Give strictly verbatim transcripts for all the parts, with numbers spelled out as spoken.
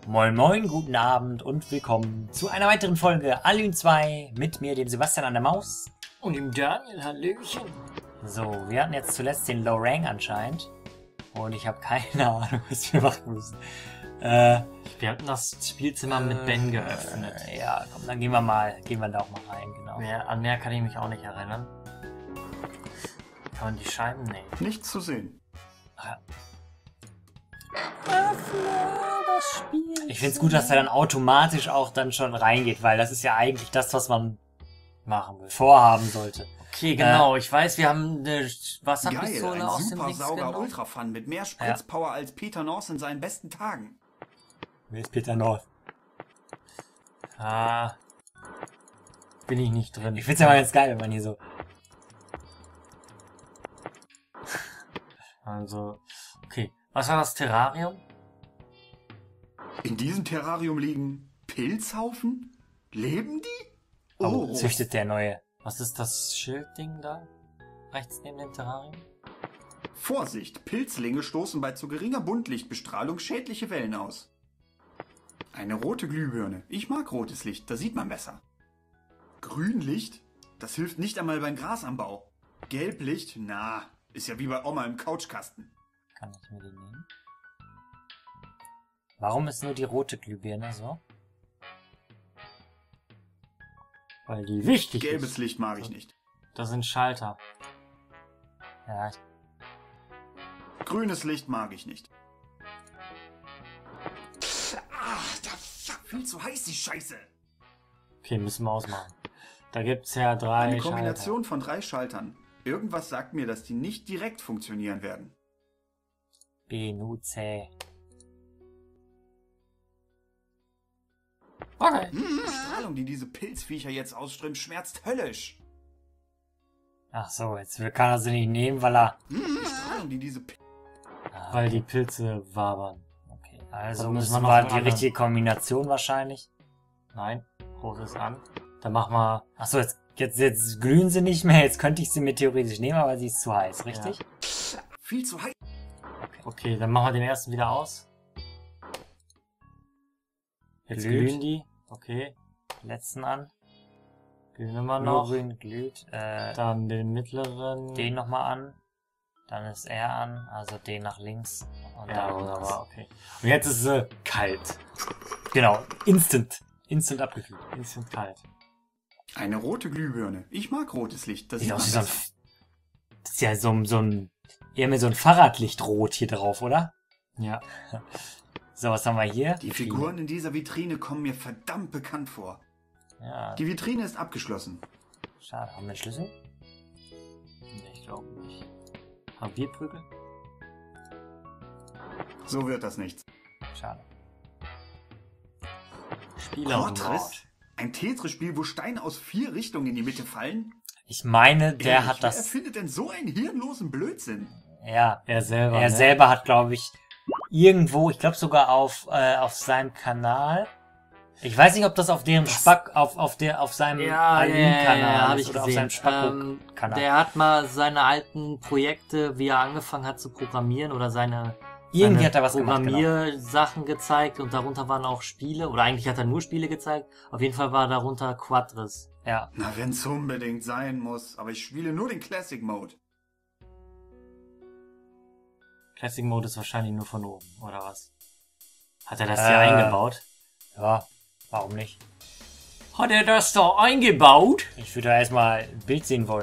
Moin moin, guten Abend und willkommen zu einer weiteren Folge Alune zwei mit mir, dem Sebastian an der Maus. Und dem Daniel, hallöchen. So, wir hatten jetzt zuletzt den Low Rank anscheinend. Und ich habe keine Ahnung, was wir machen müssen. Äh, wir hatten das Spielzimmer mit Ben geöffnet. Äh, ja, komm, dann gehen wir mal, gehen wir da auch mal rein, genau. Mehr, an mehr kann ich mich auch nicht erinnern. Kann man die Scheiben nehmen? Nichts zu sehen. Ja. Öffne das Spiel. Ich finde es gut, dass er dann automatisch auch dann schon reingeht, weil das ist ja eigentlich das, was man machen will, vorhaben sollte. Okay, genau. Äh, ich weiß, wir haben eine Wasserpistole geil, aus ein dem super Dings sauger genommen. Ultrafun mit mehr Spritzpower ja. als Peter North in seinen besten Tagen. Wer ist Peter North? Ah, bin ich nicht drin. Ich find's ja mal ganz geil, wenn man hier so... Also, okay. Was war das Terrarium? In diesem Terrarium liegen Pilzhaufen? Leben die? Oh, oh. Züchtet der neue. Was ist das Schildding da? Rechts neben dem Terrarium? Vorsicht! Pilzlinge stoßen bei zu geringer Buntlichtbestrahlung schädliche Wellen aus. Eine rote Glühbirne. Ich mag rotes Licht, da sieht man besser. Grünlicht? Das hilft nicht einmal beim Grasanbau. Gelblicht? Na, ist ja wie bei Oma im Couchkasten. Kann ich mir die nehmen? Warum ist nur die rote Glühbirne so? Weil die wichtig ist. Gelbes Licht mag ich nicht. Das sind Schalter. Ja. Grünes Licht mag ich nicht. Ach, das viel zu heiß, die Scheiße. Okay, müssen wir ausmachen. Da gibt's ja drei Eine Kombination Schalter. von drei Schaltern. Irgendwas sagt mir, dass die nicht direkt funktionieren werden. Benutze. Okay. Hm, die Strahlung, die diese Pilzviecher jetzt ausströmt, schmerzt höllisch. Ach so, jetzt kann er sie nicht nehmen, weil er... Hm, die Strahlung, die diese Pilze... Ah, weil die Pilze wabern. Okay, also Dann müssen müssen wir wir noch die einen richtige Kombination wahrscheinlich. Nein, großes an. Dann machen wir... Ach so, jetzt, jetzt, jetzt glühen sie nicht mehr. Jetzt könnte ich sie mir theoretisch nehmen, aber sie ist zu heiß, richtig? Ja. Viel zu heiß. Okay. Okay, dann machen wir den ersten wieder aus. Jetzt Glüht. glühen die. Okay. Letzten an. Glühen immer noch. Grün glüht. Äh, Dann den mittleren. den nochmal an. Dann ist er an, also den nach links. Und Ja, dann wunderbar, okay. Und jetzt ist sie kalt. Genau, instant. Instant abgekühlt. Instant kalt. Eine rote Glühbirne. Ich mag rotes Licht. Das Sieht sieht aus man wie so ein... besser. Das ist ja so, ein- so ein... Eher mit so ein Fahrradlichtrot hier drauf, oder? Ja. So, was haben wir hier? Die Figuren in dieser Vitrine kommen mir verdammt bekannt vor. Ja, Die Vitrine ist abgeschlossen. schade. Haben wir einen Schlüssel? Nee, ich glaube nicht. Haben wir Prügel? So wird das nichts. Schade. Spieler Tetris? Ein Tetris-Spiel, wo Steine aus vier Richtungen in die Mitte fallen? Ich meine, der Ehrlich, hat wer das... erfindet denn so einen hirnlosen Blödsinn? Ja, Er selber. er ne? selber hat, glaube ich, irgendwo, ich glaube sogar auf, äh, auf seinem Kanal... Ich weiß nicht, ob das auf deren Spack, auf, auf der, auf seinem Ja, ja, ja, ja, Alune-Kanal hab ist ich oder auf gesehen. seinem Spacko-Kanal. Ähm, der hat mal seine alten Projekte, wie er angefangen hat zu programmieren oder seine, Irgendwie seine hat er was gemacht, genau. Programmiersachen gezeigt und darunter waren auch Spiele oder eigentlich hat er nur Spiele gezeigt. Auf jeden Fall war darunter Quadris. Ja. Na, wenn's unbedingt sein muss. Aber ich spiele nur den Classic Mode. Classic Mode ist wahrscheinlich nur von oben, oder was? Hat er das Äh, hier eingebaut? Ja, warum nicht? Hat er das da eingebaut? Ich würde da erstmal ein Bild sehen wollen.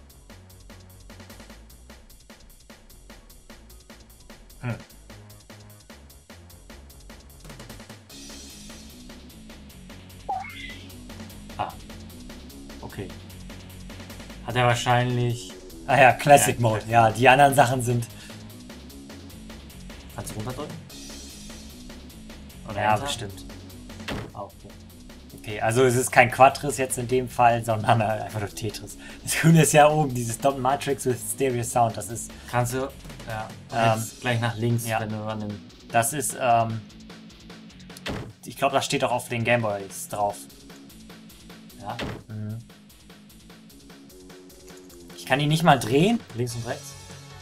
Hm. Ah. Okay. Hat er wahrscheinlich... Ah ja, Classic Ja, Mode. Ja, die anderen Sachen sind... Kannst du runterdrücken? Oder Ja, Enter? bestimmt. Ah, okay. Okay, also es ist kein Quadris jetzt in dem Fall, sondern halt einfach nur Tetris. Das Coole ist ja oben, dieses Dot Matrix with Stereo Sound. Das ist... Kannst du... Ja. Ähm, Jetzt gleich nach links, ja. wenn du an dem... Das ist, ähm... Ich glaube, das steht auch auf den Gameboys drauf. Ja. Mhm. Ich kann ihn nicht mal drehen. Links und rechts?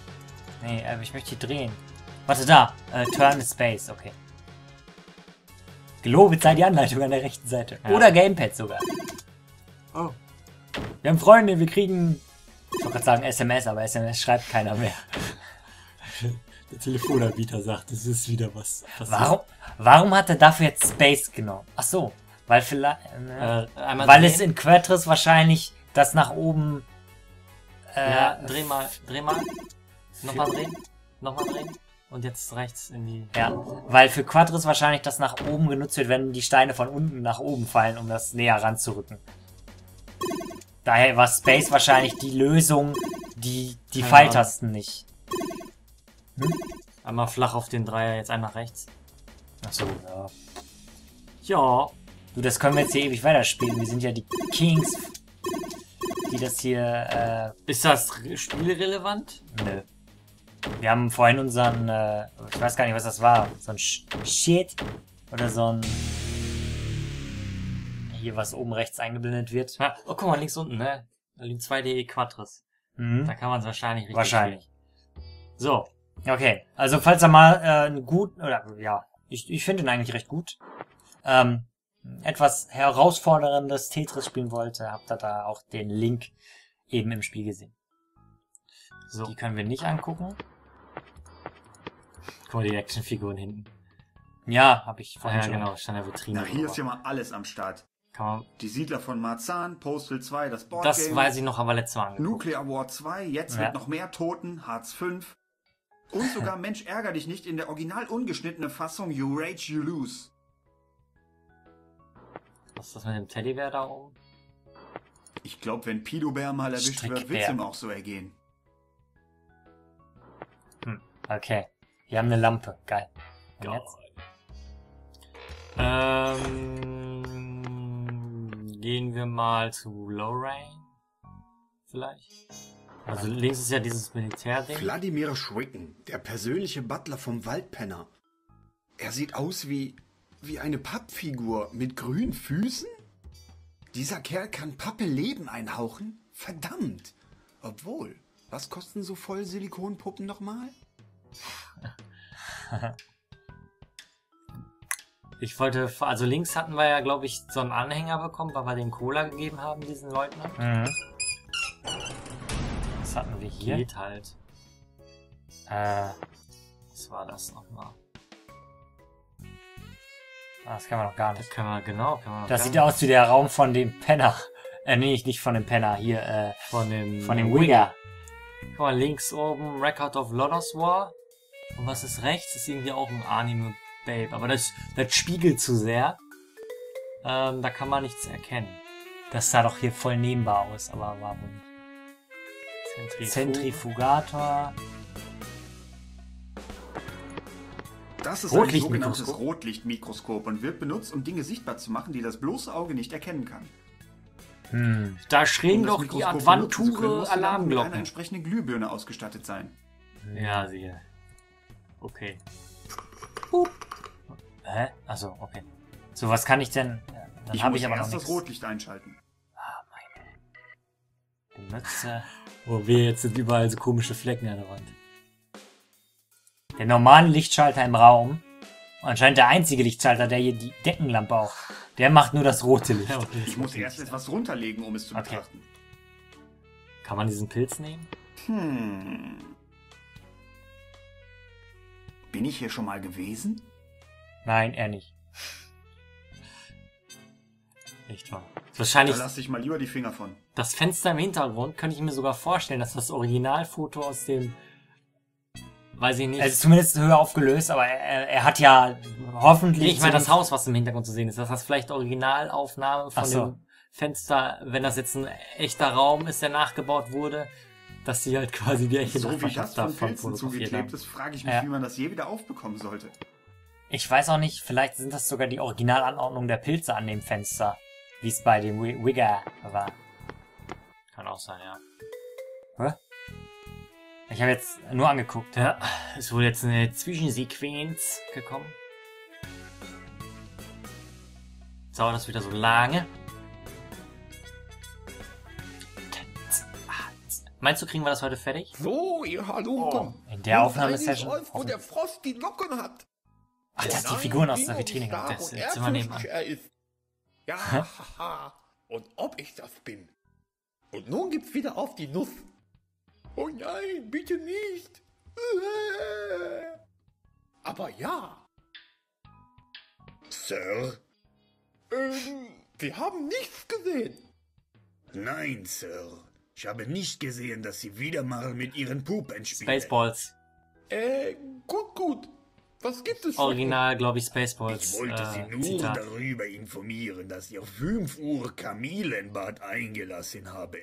Nee, aber ich möchte ihn drehen. Warte, da. Äh, Turn Space, okay. Gelobet sei die Anleitung an der rechten Seite. Ja. Oder Gamepad sogar. Oh. Wir haben Freunde, wir kriegen... Ich wollte gerade sagen S M S, aber S M S schreibt keiner mehr. Der Telefonanbieter sagt, es ist wieder was passiert. Warum, warum hat er dafür jetzt Space genommen? Ach so, weil vielleicht... Ne, Äh, einmal weil drehen. es in Quatris wahrscheinlich das nach oben... Äh, Ja, dreh mal, dreh mal. Nochmal drehen. Nochmal drehen. Und jetzt rechts in die... Ja, weil für Quatris wahrscheinlich das nach oben genutzt wird, wenn die Steine von unten nach oben fallen, um das näher ranzurücken. Daher war Space wahrscheinlich die Lösung, die die Keine Pfeiltasten nicht. Einmal flach auf den Dreier, jetzt einen nach rechts. Achso, ja. Ja. Du, das können wir jetzt hier ewig weiterspielen. Wir sind ja die Kings, die das hier, Ist das spielrelevant? äh, nö. Wir haben vorhin unseren, äh, ich weiß gar nicht, was das war, so ein Sh Shit oder so ein, hier was oben rechts eingeblendet wird. Ja. Oh, guck mal, links unten, ne? Da liegt zwei D Quatris. Mhm. Da kann man es wahrscheinlich richtig Wahrscheinlich. spielen. So. Okay, also falls ihr mal äh, einen guten, oder ja, ich, ich finde ihn eigentlich recht gut, ähm, etwas herausforderndes Tetris spielen wollte, habt ihr da auch den Link eben im Spiel gesehen. So. Die können wir nicht angucken. Guck mal, die Actionfiguren hinten. Ja, habe ich Ah, vorhin ja, schon. genau, stand der Vitrine. Na, hier drüber. ist ja mal alles am Start. Kann man, Die Siedler von Marzahn, Postal zwei, das Boardgame, das weiß ich noch, aber letztes Mal angeguckt. Nuclear War zwei, jetzt Ja. mit noch mehr Toten, Hartz fünf. Und sogar Mensch, ärger dich nicht in der original ungeschnittenen Fassung You Rage, You Lose. Was ist das mit dem Teddybär da oben? Ich glaube, wenn Pidobär mal erwischt wird, Strickbär. wird's ihm auch so ergehen. Hm, okay. Wir haben eine Lampe. Geil. Und jetzt? Ähm, gehen wir mal zu Lorraine. Vielleicht. Also links ist ja dieses Militärding. Wladimir Schwicken, der persönliche Butler vom Waldpenner. Er sieht aus wie, wie eine Pappfigur mit grünen Füßen? Dieser Kerl kann Pappe Leben einhauchen? Verdammt! Obwohl, was kosten so voll Silikonpuppen nochmal? Ich wollte, also links hatten wir ja, glaube ich, so einen Anhänger bekommen, weil wir den Cola gegeben haben, diesen Leutnant. Mhm. Was hatten wir hier? Geht halt. Äh, Was war das nochmal? das kann man noch gar Das nicht. können wir, genau, können wir noch Das gar sieht nicht. aus wie der Raum von dem Penner. Äh, nee, nicht von dem Penner. Hier, äh, von dem, von dem Wigger. Guck mal, links oben Record of Lodos War. Und was ist rechts? Das ist irgendwie auch ein Anime Babe. Aber das, das spiegelt zu sehr. Ähm, da kann man nichts erkennen. Das sah doch hier voll nehmbar aus, aber warum? Zentrifug. Zentrifugator. Das ist ein Rotlichtmikroskop. sogenanntes Rotlichtmikroskop und wird benutzt, um Dinge sichtbar zu machen, die das bloße Auge nicht erkennen kann. Hm. Da schrillen Um das doch die Mikroskop benutzen zu können, Advanture muss die Lampe mit einer Alarmglocken. entsprechenden Glühbirne ausgestattet sein. Ja, siehe. Okay. Hä? Achso, okay. So, was kann ich denn? Ja, dann Ich habe muss ich aber noch erst das nichts. Rotlicht einschalten. Benutze. Oh, wir jetzt sind überall so komische Flecken an der Wand. Der normale Lichtschalter im Raum, anscheinend der einzige Lichtschalter, der hier die Deckenlampe auch, der macht nur das rote Licht. Ja, okay, Ich muss erst etwas runterlegen, um es zu Okay. betrachten. Kann man diesen Pilz nehmen? Hm. Bin ich hier schon mal gewesen? Nein, er nicht. Nicht wahr? Da Wahrscheinlich lasse ich mal lieber die Finger von. das Fenster im Hintergrund, könnte ich mir sogar vorstellen, dass das Originalfoto aus dem, weiß ich nicht. Es ist zumindest höher aufgelöst, aber er, er hat ja hoffentlich... Nee, ich meine so das Haus, was im Hintergrund zu sehen ist. Das ist vielleicht Originalaufnahme von Ach so. dem Fenster, wenn das jetzt ein echter Raum ist, der nachgebaut wurde, dass die halt quasi die echte So wie das Nachbarschaft von davon Pilzen fotografiert zugeklebt haben. ist, frage ich mich, Ja. wie man das je wieder aufbekommen sollte. Ich weiß auch nicht, vielleicht sind das sogar die Originalanordnung der Pilze an dem Fenster, wie es bei dem Wi- Wigger war. Kann auch sein, ja. Ich habe jetzt nur angeguckt. Ja, ist wohl jetzt eine Zwischensequenz gekommen. Jetzt dauert das wieder so lange. Meinst du, kriegen wir das heute fertig? So, ihr Halunken. In der Nun Aufnahmesession zeig ich euch, wo der Frost die Locken hat. Ach, das ist die nein, Figuren aus wie der Vitrine stark gehabt. Das und Zimmer nebenan. ehrfürchtig er ist. Ja, haha. Und ob ich das bin. Und nun gibt's wieder auf die Nuss. Oh nein, bitte nicht. Aber ja. Sir? Ähm, wir haben nichts gesehen. Nein, Sir. Ich habe nicht gesehen, dass Sie wieder mal mit Ihren Pupen spielen. Spaceballs. Äh, gut, gut. Was gibt es? Original, glaube ich, Ich Spaceballs. wollte Sie Äh, nur Zitat. darüber informieren, dass ich auf fünf Uhr Kamilenbad eingelassen habe.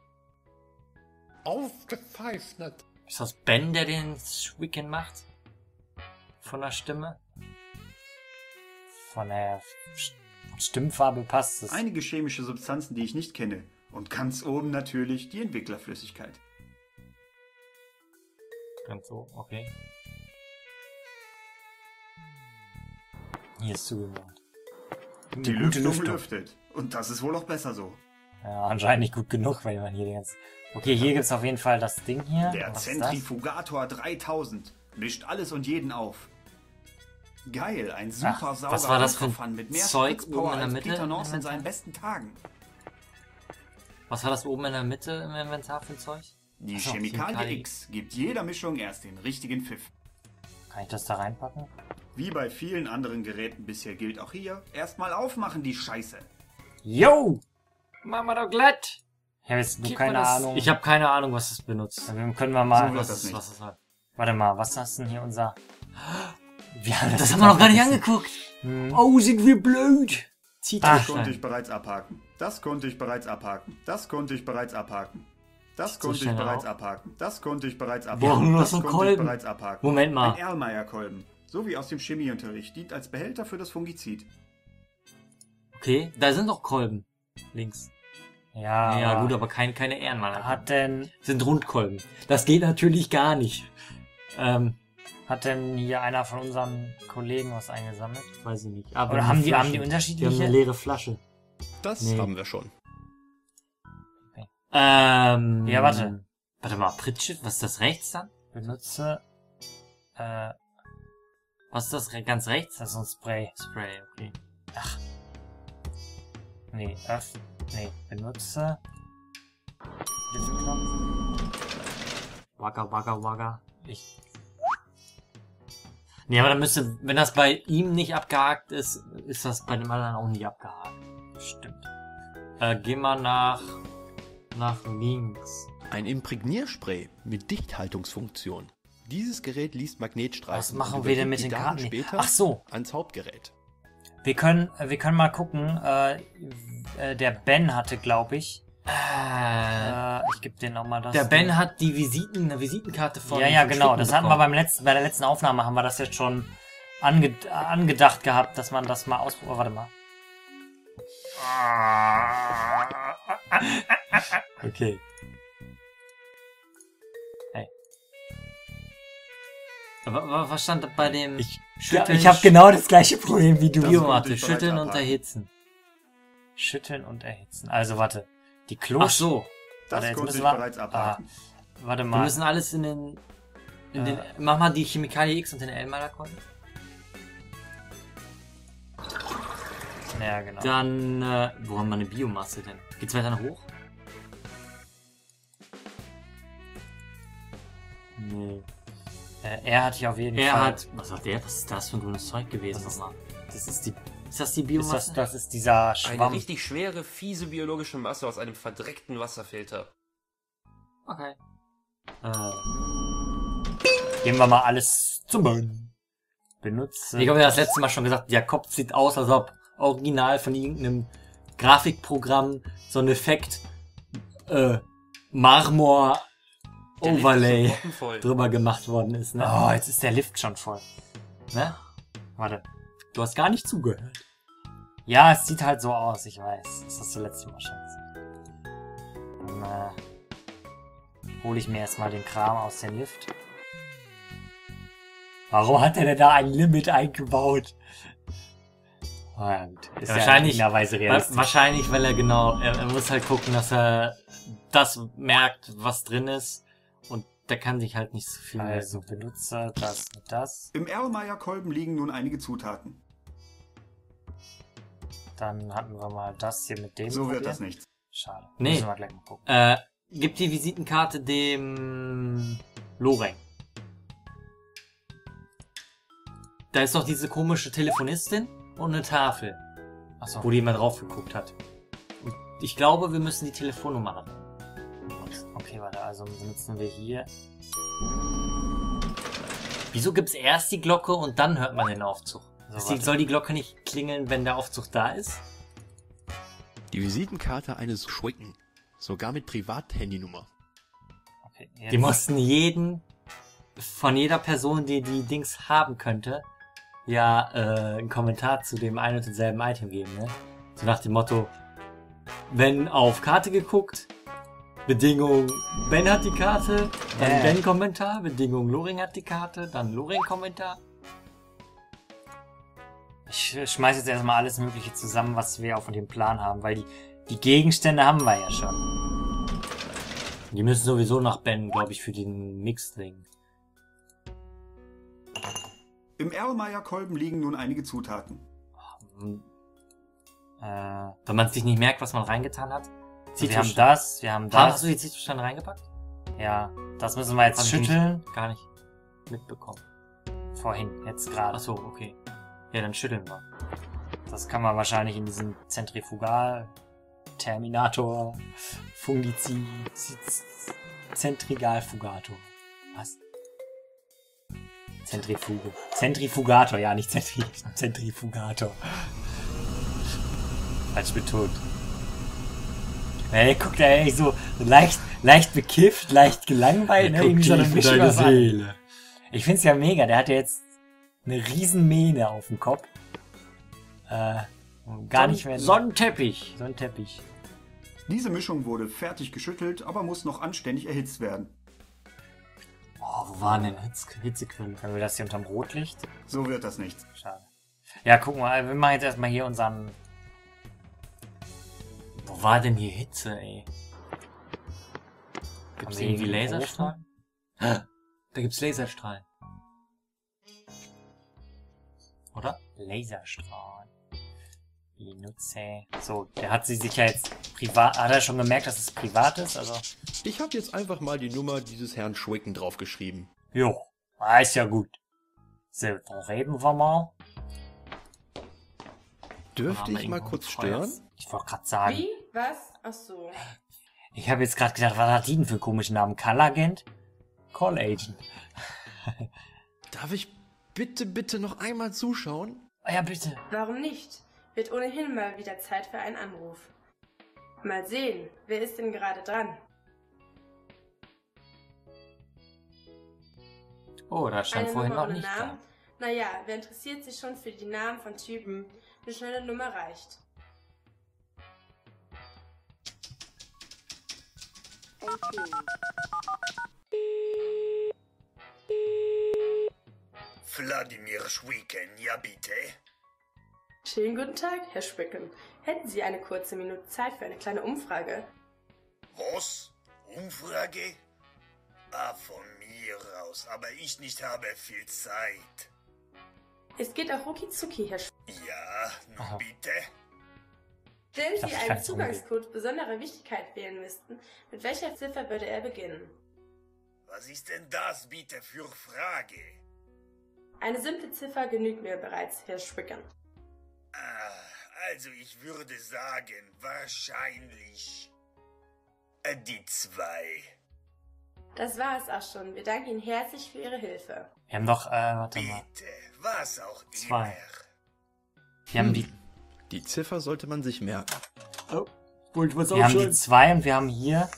Ausgezeichnet. Ist das Ben, der den Weekend macht? Von der Stimme? Von der Stimmfarbe passt es. Einige chemische Substanzen, die ich nicht kenne. Und ganz oben natürlich die Entwicklerflüssigkeit. Ganz so, okay. Hier ist zugemacht. Die Lüftung lüftet. Und das ist wohl auch besser so. Ja, anscheinend nicht gut genug, weil man hier die ganze... Okay, hier gibt's auf jeden Fall das Ding hier. Der Was ist das? Zentrifugator dreitausend mischt alles und jeden auf. Geil, ein super Ach, sauberer was war das für ein Ultrafun mit mehr Zeug Spritzpower oben in der als Mitte Peter im North in Inventar? seinen besten Tagen. Was war das oben in der Mitte im Inventar für ein Zeug? Die Ach so, Chemikalie Chemikalie. X gibt jeder Mischung erst den richtigen Pfiff. Kann ich das da reinpacken? Wie bei vielen anderen Geräten bisher gilt auch hier, erstmal aufmachen die Scheiße. Yo! Mama doch glatt! Ich habe jetzt nur Gib keine mal das- Ahnung. Ich habe keine Ahnung, was das benutzt. Dann können wir mal... So wird Was das ist, nicht. was ist das? Warte mal, was ist denn hier unser... Wir haben Das haben wir noch gar nicht angeguckt. Hm. Oh, sind wir blöd. Ah, Das konnte ich Zielstein. bereits abhaken. Das konnte ich bereits abhaken. Das konnte ich bereits abhaken. Das So konnte ich schnell bereits auch. abhaken. Das konnte ich bereits Boah, abhaken. nur noch Das so ein konnte ich Kolben. bereits abhaken. Moment Ein mal. Erlmeyer-Kolben. So wie aus dem Chemieunterricht. Dient als Behälter für das Fungizid. Okay, da sind doch Kolben. Links. Ja, Ja, aber gut, aber kein, keine Ehrenmann. Hat denn... Sind Rundkolben. Das geht natürlich gar nicht. Ähm, Hat denn hier einer von unseren Kollegen was eingesammelt? weiß ich nicht. Aber Oder haben die, haben die Die haben unterschiedliche? eine leere Flasche. Das Nee. haben wir schon. Ähm. Ja, warte. Warte mal, Pritschit, was ist das rechts dann? Benutze... Äh, Was ist das re ganz rechts? das ist ein Spray. Spray, okay. Nee, öff... Nee, benutze... Knopf. Wagga, wagga, wagga. Ich... Nee, aber dann müsste, wenn das bei ihm nicht abgehakt ist, ist das bei dem anderen auch nicht abgehakt. Stimmt. Äh, geh mal nach, nach links. Ein Imprägnierspray mit Dichthaltungsfunktion. Dieses Gerät liest Magnetstreifen. Was machen und wir denn übergibt mit die den Daten Karten? später Ach so, ans Hauptgerät. wir können, wir können mal gucken. Äh, äh, der Ben hatte, glaube ich... Äh, Äh, ich gebe dir nochmal das... der Ding. Ben hat die Visiten, eine Visitenkarte von Ja, ja, von genau. Stücken Das hatten wir bekommen. beim letzten, bei der letzten Aufnahme haben wir das jetzt schon ange, angedacht gehabt, dass man das mal ausprobiert. Oh, warte mal. Okay. Hey. Aber, aber was stand da bei dem... Ich, Schütteln- ich habe genau das gleiche Problem wie du. Das Biomatte, konnte ich bereits schütteln und abhaken. erhitzen. Schütteln und erhitzen. Also warte. Die Klo... Ach so. Das Warte, jetzt konnte müssen ich wir- bereits abhaken. Ah, warte Wir mal. müssen alles in den... In den Äh. mach mal die Chemikalie X und den L-Maler-Kolben. Ja, genau. Dann, äh, wo haben wir eine Biomasse denn? Geht's weiter nach hoch? Nee. Äh, er hat hier auf jeden Er Fall... hat, was hat der? Was ist das für ein grünes Zeug gewesen Das ist- nochmal? Das ist die... Ist das die Ist Biomasse? das, das ist dieser Eine Schwamm. richtig schwere, fiese biologische Masse aus einem verdreckten Wasserfilter. Okay. Äh, Geben wir mal alles zum Ben. Benutze... ich habe ja das letzte Mal schon gesagt, der Kopf sieht aus, als ob original von irgendeinem Grafikprogramm so ein Effekt, äh, Marmor Der Lift ist Overlay so proppenvoll. drüber gemacht worden ist, ne? Oh, jetzt ist der Lift schon voll. Ne? Warte. Du hast gar nicht zugehört. Ja, es sieht halt so aus, ich weiß. Das hast du letztes Mal schon gesehen. Dann äh, hole ich mir erstmal den Kram aus dem Lift. Warum hat er denn da ein Limit eingebaut? Oh, ja, gut. Ist Ja, wahrscheinlich- ja in Weise Wa- realistisch. Wahrscheinlich, weil er genau, er, er muss halt gucken, dass er das merkt, was drin ist und der kann sich halt nicht so viel Also merken. benutze das und das. Im Erlmeyer-Kolben liegen nun einige Zutaten. Dann hatten wir mal das hier mit dem. So wird probiert. das nichts. Schade. Nee. Müssen wir gleich mal gucken. Äh, gib die Visitenkarte dem Loreng. Da ist doch diese komische Telefonistin und eine Tafel, Achso. wo die mal drauf geguckt hat. Und ich glaube, wir müssen die Telefonnummer haben. Okay, warte, also benutzen wir hier. Wieso gibt's erst die Glocke und dann hört man den Aufzug? So, Ist die, warte. soll die Glocke nicht klingeln, wenn der Aufzug da ist? Die Visitenkarte eines Schwicken. Sogar mit Privathandynummer. Okay, jetzt. Die mussten jeden, von jeder Person, die die Dings haben könnte, ja äh, einen Kommentar zu dem einen und denselben Item geben, ne? So nach dem Motto, wenn auf Karte geguckt, Bedingung Ben hat die Karte, dann Äh. Ben Kommentar, Bedingung Loreng hat die Karte, dann Loreng Kommentar. Ich schmeiß jetzt erstmal alles Mögliche zusammen, was wir auf dem Plan haben, weil die, die Gegenstände haben wir ja schon. Die müssen sowieso nach Ben, glaube ich, für den Mix-Ding. Im Erlmeyer-Kolben liegen nun einige Zutaten. Hm. Äh, Wenn man sich nicht merkt, was man reingetan hat. wir haben das, wir haben Haben, das. hast du die Zitrusteine reingepackt? Ja, das müssen wir jetzt Hab ich schütteln. Gar nicht mitbekommen. Vorhin, jetzt gerade. Ach so, okay. Ja, dann schütteln wir. Das kann man wahrscheinlich in diesem Zentrifugal, Terminator, Fungizi, Zentrigalfugator. Was? Zentrifuge. Zentrifugator, ja, nicht Zentri Zentrifugator. Falsch betont. Ey, guck da, ey, so leicht, leicht bekifft, leicht gelangweilt, ne? Irgendwie so eine Mischung aus allem. Ich find's ja mega, der hat ja jetzt eine riesen Mähne auf dem Kopf. Äh, gar nicht mehr... Sonnenteppich. So ein Teppich. Diese Mischung wurde fertig geschüttelt, aber muss noch anständig erhitzt werden. Oh, wo waren denn Hitz Hitzequellen? Haben wir das hier unterm Rotlicht? So wird das nichts. Schade. Ja, guck mal, wir machen jetzt erstmal hier unseren... Wo war denn hier Hitze, ey? Haben Gibt's wir irgendwie einen Laserstrahlen? Da gibt's Laserstrahlen. Oder? Laserstrahlen. Benutze. So, der hat sie sich ja jetzt privat... Hat er schon gemerkt, dass es privat ist? Also... Ich habe jetzt einfach mal die Nummer dieses Herrn Schwicken draufgeschrieben. Jo, ah, ist ja gut. So, dann reden wir mal. Dürfte Haben wir ich mal irgendwo kurz ein stören? Feuer? Ich wollte gerade sagen... Wie? Was? Ach so. Ich habe jetzt gerade gedacht, was hat die denn für einen komischen Namen? Call Agent? Call Agent. Darf ich bitte, bitte noch einmal zuschauen? Ah ja, bitte. Warum nicht? Wird ohnehin mal wieder Zeit für einen Anruf. Mal sehen, wer ist denn gerade dran? Oh, da stand Eine vorhin Nummer noch ohne nicht da. Namen? Naja, wer interessiert sich schon für die Namen von Typen? Eine schnelle Nummer reicht. Wladimir Schwicken, ja bitte? Schönen guten Tag, Herr Schwicken. Hätten Sie eine kurze Minute Zeit für eine kleine Umfrage? Was? Umfrage? Ah, von mir aus, aber ich nicht habe viel Zeit. Es geht auch rucki zucki, Herr Schwicken. Ja, nun Aha. bitte. Wenn Ich dachte, Sie ich einen kann es Zugangscode besonderer Wichtigkeit wählen müssten, mit welcher Ziffer würde er beginnen? Was ist denn das bitte für Frage? Eine simple Ziffer genügt mir bereits, Herr Schwicken. Ah, also ich würde sagen, wahrscheinlich äh, die zwei. Das war es auch schon. Wir danken Ihnen herzlich für Ihre Hilfe. Wir haben doch, äh, warte mal. Bitte, was auch Zwei. immer. Wir haben die, Die Ziffer sollte man sich merken. Oh, wollte ich was wir haben die zwei und wir haben hier...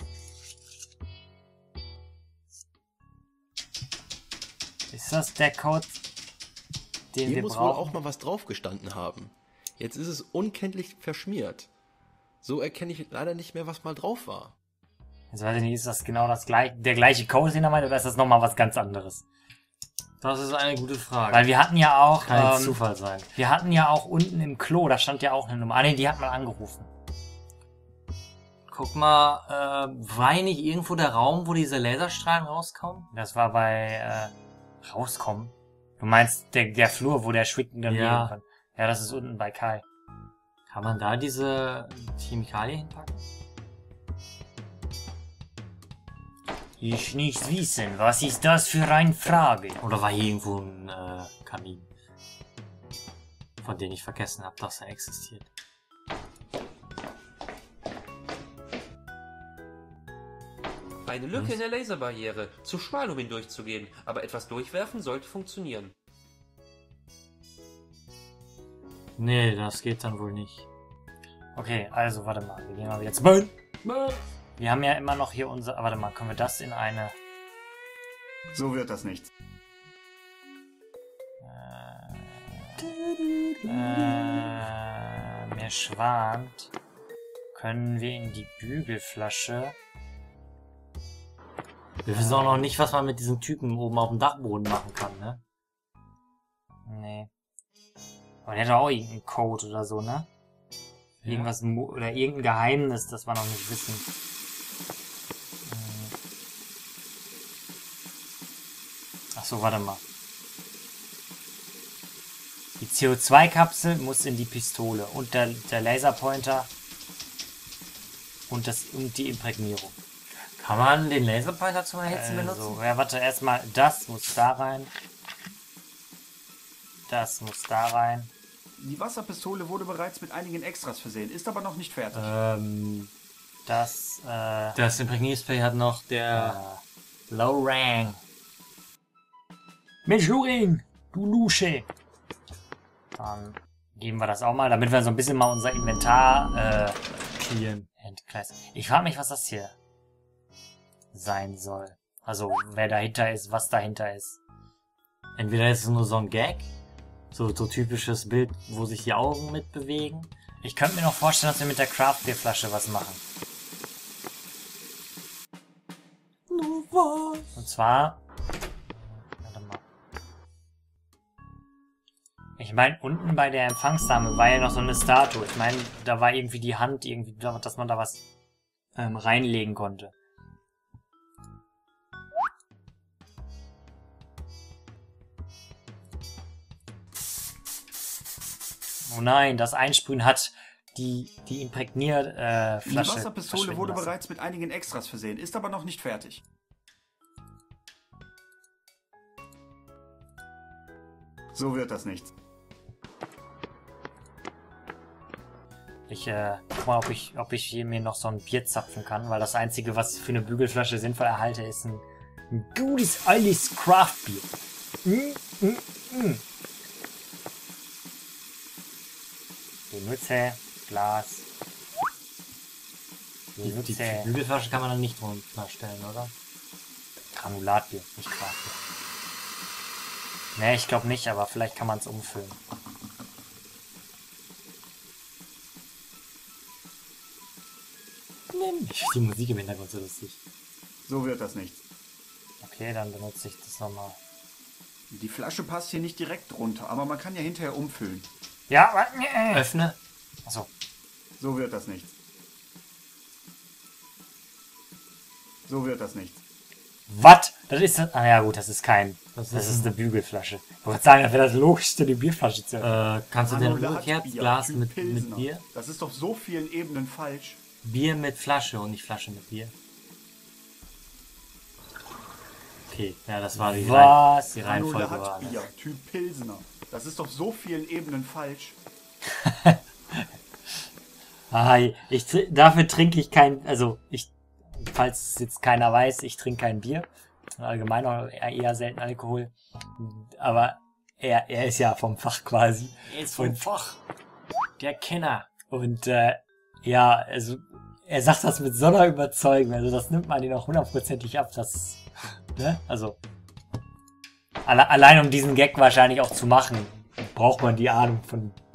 Ist das der Code, den Hier wir muss wohl brauchen? auch mal was drauf gestanden haben. Jetzt ist es unkenntlich verschmiert. So erkenne ich leider nicht mehr, was mal drauf war. Jetzt weiß ich nicht, ist das genau das gleiche, der gleiche Code, den er meint, oder ist das nochmal was ganz anderes? Das ist eine gute Frage. Weil wir hatten ja auch, Kann ähm, Zufall sein. wir hatten ja auch unten im Klo, da stand ja auch eine Nummer. Ah ne, die hat mal angerufen. Guck mal, äh, war hier nicht irgendwo der Raum, wo diese Laserstrahlen rauskommen? Das war bei äh, rauskommen. Du meinst der, der Flur, wo der Schwicken dann Ja. gehen kann. Ja, das ist unten bei Kai. Kann man da diese Chemikalien hinpacken? Ich nicht wissen, was ist das für eine Frage? Oder war hier irgendwo ein äh, Kamin? Von dem ich vergessen habe, dass er existiert. Eine Lücke in der Laserbarriere. Zu schmal, um hindurchzugehen. Aber etwas durchwerfen sollte funktionieren. Nee, das geht dann wohl nicht. Okay, also warte mal, wir gehen mal wieder zu Burn. Wir haben ja immer noch hier unser... Warte mal, können wir das in eine... So wird das nichts. Äh, mir schwant. Können wir in die Bügelflasche... Wir wissen auch noch nicht, was man mit diesen Typen oben auf dem Dachboden machen kann, ne? Nee. Aber der hat doch auch irgendeinen Code oder so, ne? Ja. Irgendwas mu- oder irgendein Geheimnis, das wir noch nicht wissen. Hm. Ach so, warte mal. Die C O zwei Kapsel muss in die Pistole und der, der Laserpointer und, das, und die Imprägnierung. Kann man den Laserpointer zum Erhitzen benutzen? Also, ja, warte, erstmal, das muss da rein. Das muss da rein. Die Wasserpistole wurde bereits mit einigen Extras versehen, ist aber noch nicht fertig. Ähm, Das, äh, das Imprägnierspray hat noch der äh Low Rang. Mensch, Loring, du Lusche. Dann geben wir das auch mal, damit wir so ein bisschen mal unser Inventar, äh, clearen. Entkreisen. Ich frage mich, was das hier sein soll. Also, wer dahinter ist, was dahinter ist. Entweder ist es nur so ein Gag, so, so typisches Bild, wo sich die Augen mitbewegen. Ich könnte mir noch vorstellen, dass wir mit der Craft-Bier-Flasche was machen. Und zwar... Warte mal. Ich meine, unten bei der Empfangsdame war ja noch so eine Statue. Ich meine, da war irgendwie die Hand, irgendwie, dass man da was ähm, reinlegen konnte. Oh nein, das Einsprühen hat die, die imprägniert äh, Die Flasche Wasserpistole verschwinden wurde lassen. bereits mit einigen Extras versehen, ist aber noch nicht fertig. So wird das nichts. Ich äh, guck mal, ob ich, ob ich hier mir noch so ein Bier zapfen kann, weil das Einzige, was ich für eine Bügelflasche sinnvoll erhalte, ist ein, ein gutes, altes Craftbier. Mm, mm, mm. Benutze Glas. Die, die, die Benutze Bügelflasche kann man dann nicht drunter stellen, oder? Granulatbier, nicht Craftbier. Nee, ich glaube nicht, aber vielleicht kann man es umfüllen. Ich finde die Musik im Hintergrund so lustig. So wird das nichts. Okay, dann benutze ich das nochmal. Die Flasche passt hier nicht direkt drunter, aber man kann ja hinterher umfüllen. Ja, warte, äh. Öffne. Achso. So wird das nichts. So wird das nichts. Was? Das ist das? Ah ja gut, das ist kein. Das Das ist ist eine Bügelflasche. Ich wollte sagen, das wäre das Logischste, die Bierflasche zu öffnen. Äh, kannst du denn Granulatbier, umgekehrt Glas Typ mit, Pilsner. mit Bier? Das ist auf so vielen Ebenen falsch. Bier mit Flasche und nicht Flasche mit Bier. Okay, ja, das war die, Rein Was? die Reihenfolge. War Granulatbier, das. Typ Pilsner. Das ist auf so vielen Ebenen falsch. Ah, ich, tr- dafür trinke ich kein, also ich, falls es jetzt keiner weiß, ich trinke kein Bier. Allgemein auch eher selten Alkohol. Aber er, er ist ja vom Fach quasi. Er ist vom Fach. Der Kenner. Und äh, ja, also er sagt das mit so einer Überzeugung. Also das nimmt man ihn auch hundertprozentig ab. Das, ne? Also alle, allein um diesen Gag wahrscheinlich auch zu machen, braucht man die Ahnung von